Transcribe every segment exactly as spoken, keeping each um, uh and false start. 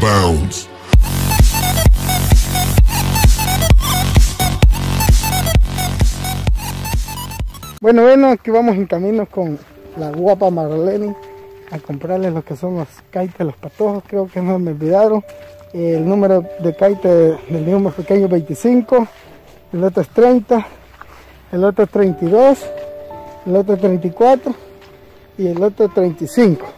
bounds. Bueno, bueno, aquí vamos en camino con la guapa Marlene a comprarles lo que son los kites, los patojos. Creo que no me olvidaron. El número de kite del niño más pequeño es veinticinco, el otro es treinta, el otro es treinta y dos, el otro es treinta y cuatro y el otro es treinta y cinco.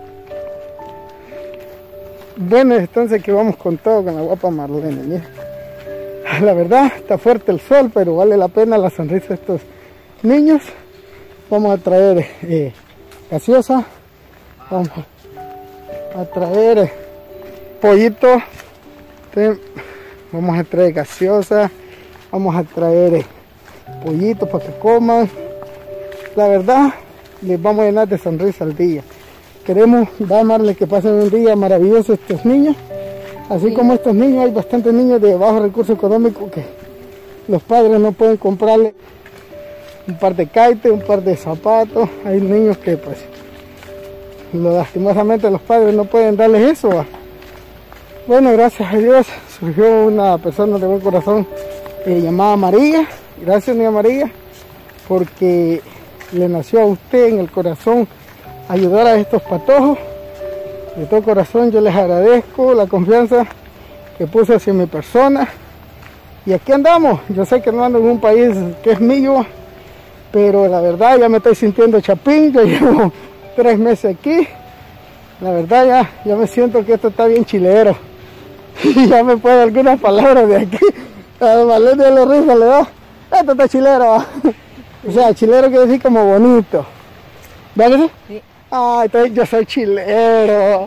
Bueno, entonces aquí vamos con todo con la guapa Marlene. Mira. La verdad está fuerte el sol, pero vale la pena la sonrisa de estos niños. Vamos a traer eh, gaseosa, vamos a traer eh, pollito, ¿sí? Vamos a traer gaseosa, vamos a traer eh, pollito para que coman. La verdad les vamos a llenar de sonrisa al día. Queremos darles que pasen un día maravilloso estos niños. Así sí. Como estos niños, hay bastantes niños de bajo recurso económico que los padres no pueden comprarle un par de kites, un par de zapatos. Hay niños que pues lo, lastimosamente los padres no pueden darles eso, ¿va? Bueno, gracias a Dios surgió una persona de buen corazón eh, llamada María. Gracias, niña María, porque le nació a usted en el corazón ayudar a estos patojos. De todo corazón yo les agradezco la confianza que puso hacia mi persona. Y aquí andamos. Yo sé que no ando en un país que es mío, pero la verdad ya me estoy sintiendo chapín. Yo llevo tres meses aquí. La verdad ya, ya me siento que esto está bien chilero. Y ya me puedo algunas palabras de aquí. A Marlene de la risa le da. Esto está chilero. O sea, chilero quiere decir como bonito. ¿Verdad? Sí. Ah, entonces yo soy chilero. O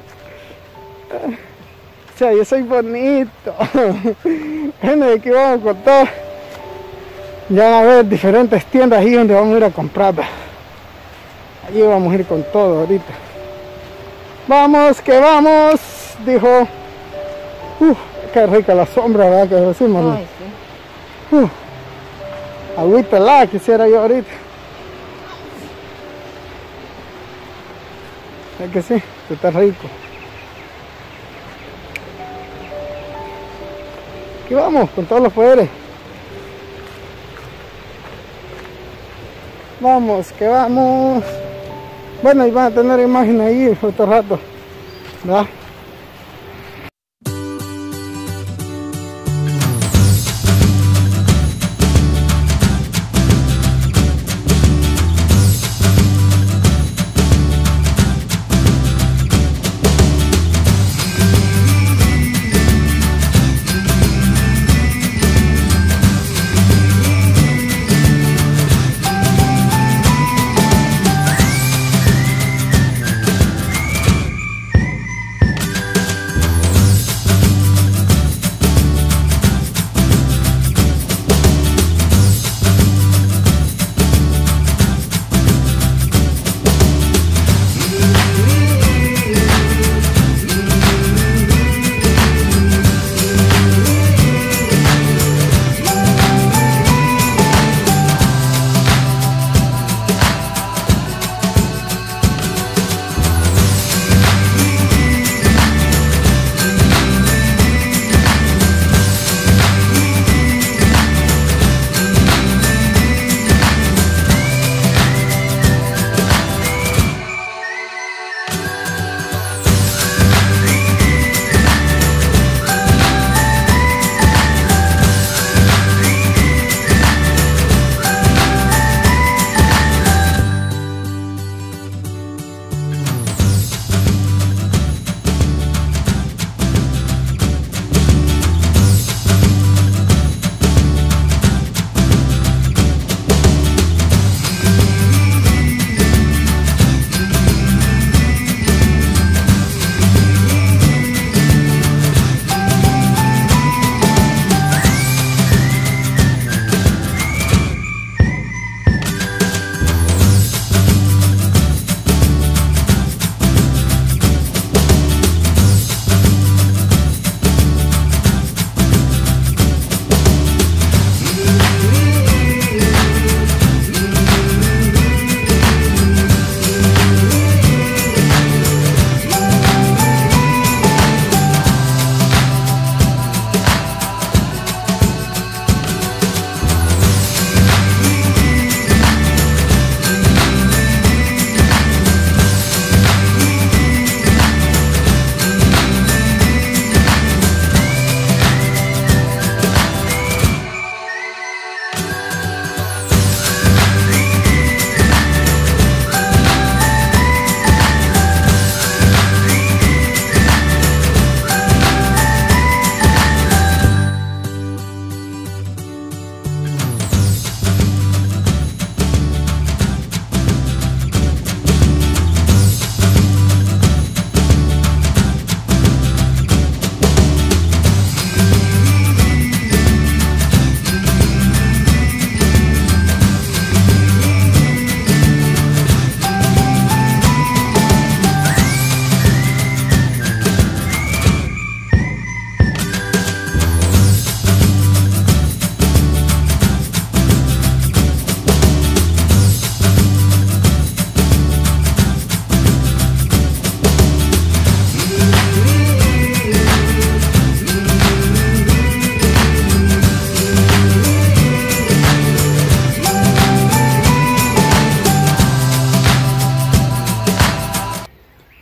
sea, yo soy bonito. Bueno, aquí vamos con todo. Ya van a ver diferentes tiendas ahí donde vamos a ir a comprar. Allí vamos a ir con todo ahorita. Vamos, que vamos, dijo. Uf, qué rica la sombra, ¿verdad? Que decimos. Ay, sí. Uf, agüita la quisiera yo ahorita. Es que sí, está rico. Aquí vamos, con todos los poderes. Vamos, que vamos. Bueno, y van a tener imagen ahí otro rato, ¿verdad?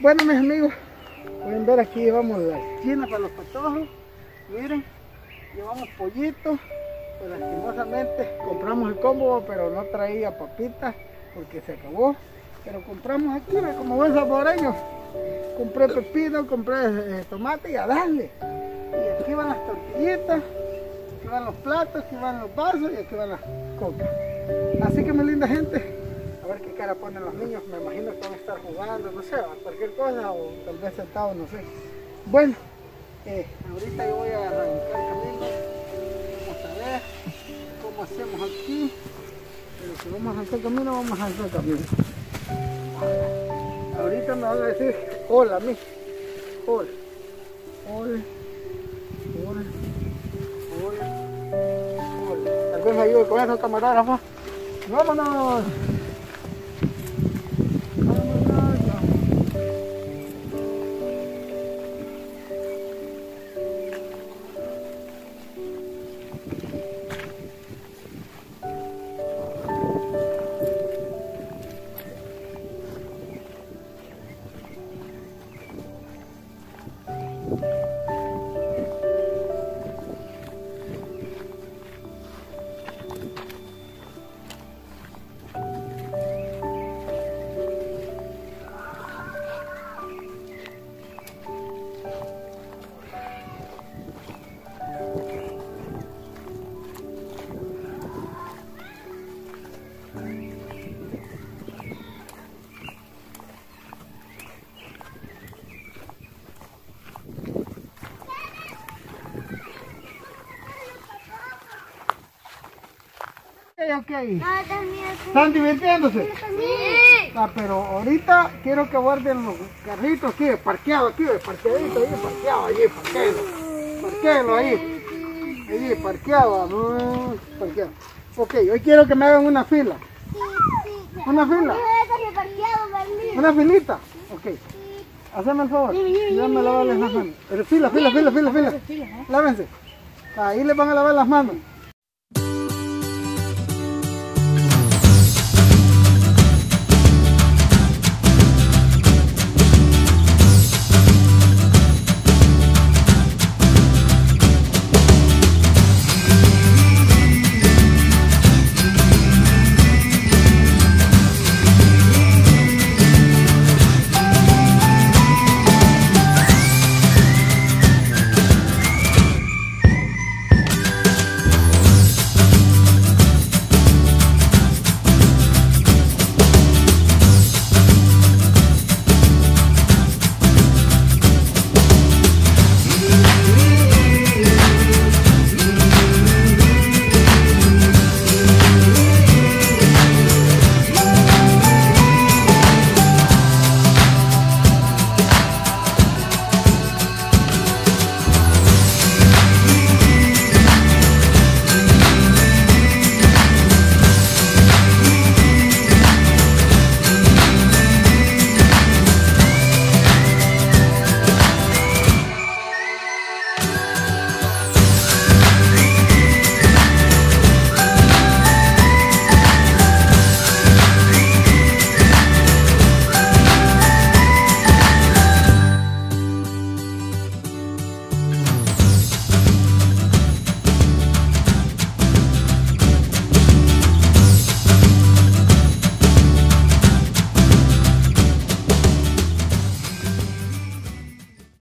Bueno, mis amigos, pueden ver aquí llevamos la china para los patojos. Miren, llevamos pollitos. Pues lastimosamente compramos el combo, pero no traía papitas porque se acabó. Pero compramos aquí, como buen saboreño. Compré pepino, compré eh, tomate y a darle. Y aquí van las tortillitas, aquí van los platos, aquí van los vasos y aquí van las copas. Así que mi linda gente, a ver qué cara ponen los niños. Me imagino que van a estar jugando, no sé, a cualquier cosa o tal vez sentados, no sé. Bueno, eh, ahorita yo voy a arrancar el camino. Vamos a ver cómo hacemos aquí. Pero si vamos a arrancar el camino, vamos a arrancar el camino. Ahorita me van a decir hola a mí. Hola. Hola. Hola. Hola. Hola. Tal vez me ayude con eso, camarógrafo. ¡Vámonos! Ok, ¿están divirtiéndose? Sí. Ah, pero ahorita quiero que guarden los carritos aquí, parqueado aquí, parqueadito ahí, parqueado allí, parqueado. Parqueado ahí. Allí, parqueado, no, parqueado. Ok, hoy quiero que me hagan una fila. Sí, sí. ¿Una fila? ¿Una filita? Ok. Haceme el favor. Ya me lavarles las manos. Pero fila, fila, fila, fila, fila. Lávense. Ahí les van a lavar las manos.